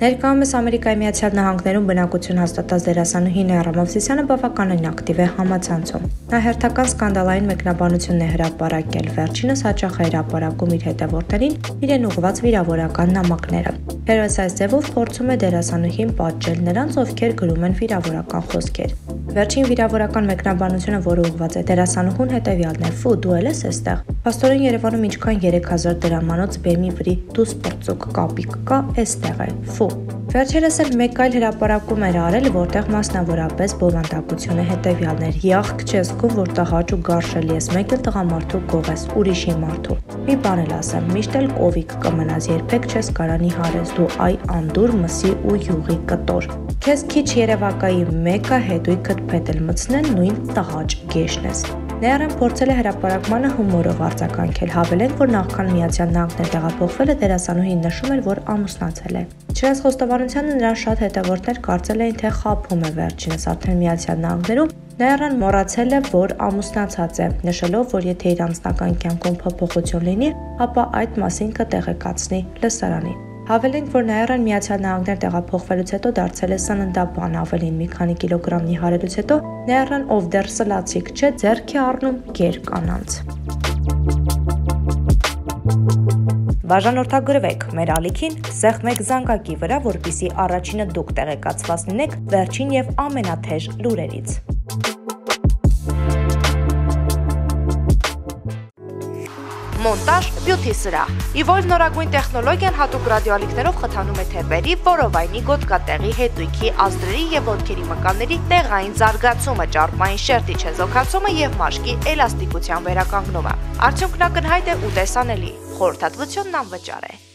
Ներկայումս Ամերիկայի Միացյալ Նահանգներում բնակություն հաստատած դերասանուհի Նեյրա Մովսիսյանը բավականին ակտիվ է համացանցում։ Նա հերթական սկանդալային մեկնաբանություն է հրապարակել, վերջինս հաճախ է հրապարակում իր հետևորդներին իրեն ուղղված վիրավորական նամակները։ Հերոս այս ձևով փորձում է դերասանուհին պատժել նրանց, ովքեր գրում են վիրավորական խոսքեր։ Վերջին վիրավորական մեկնաբանությունը, որը ուղղված է դերասանուհուն, հետևյալն է. «Ֆու, դու էլ ես այստեղ։ Փաստորեն Երևանում ինչքան 3000 դրամանոց բեմի վրի դու սպրծուկ կապիկ կա, այստեղ է։ Ֆու»։ Վերջերս էլ մեկ այլ հրապարակում էր արել, որտեղ մասնավորապես բովանդակությունը հետևյալն էր. «Յախք չես զգում, որ տհաճ ու գարշելի ես, մեկ էլ տղամարդու գող ես, ուրիշի մարդու։ Մի բան էլ ասեմ, միշտ էլ կովիկ կմնաս, երբեք չես կարանի հարես, դու այ անդուր մսի ու յուղի կտոր։ Քեզ քիչ երևակայի մեկը հետույքդ փետել մտցնեն նույն տհաճ գեշն ես»։ Նեյրան փորձել է հրապարակմանը հումորով արձագանքել, հավելենք, որ նախքան Միացյալ Նահանգներ տեղափոխվելը դերասանուհին նշում էր, որ ամուսնացել է։ Չնայած խոստովանությանը նրան շատ հետևորդներ կարծել էին, թե խաբում է վերջինս արդեն Միացյալ Նահանգներում, Նեյրան մոռացել է, որ ամուսնացած է, նշելով, որ եթե իր անձնական կյանքում փոփոխություն լինի, ապա այդ մասին կտեղեկացնի լսարանին։ Հավելենք, որ Նեյրան Միացյալ Նահանգներ տեղափոխվելուց հետո դարձել է սննդաբան, ավելին մի քանի կիլոգրամ նիհարելուց հետո Նեյրան, ով դեռ սլացիկ չէ, ձեռք է առնում գեր կանանց։ Բաժանորդագրվեք մեր ալիքին սեղմեք զանգակի վրա, որպեսզի առաջինը դուք տեղեկացված լինեք վերջին եւ ամենաթեժ լուրերից։ Մոնտաժ բյութի սրահ։ Իվոլ նորագույն տեխնոլոգիան հատուկ ռադիոալիքներով խթանում է թեփերի, որովայնի, գոտկատեղի, հետույքի, ազդրերի եւ ոտքերի մկանների տեղային զարգացումը, ճարպային շերտի չեզոքացումը եւ մաշկի էլաստիկության վերականգնումը։ Արդյունքն ակնհայտ է ու տեսանելի։ Խորհրդատվությունն անվճար է։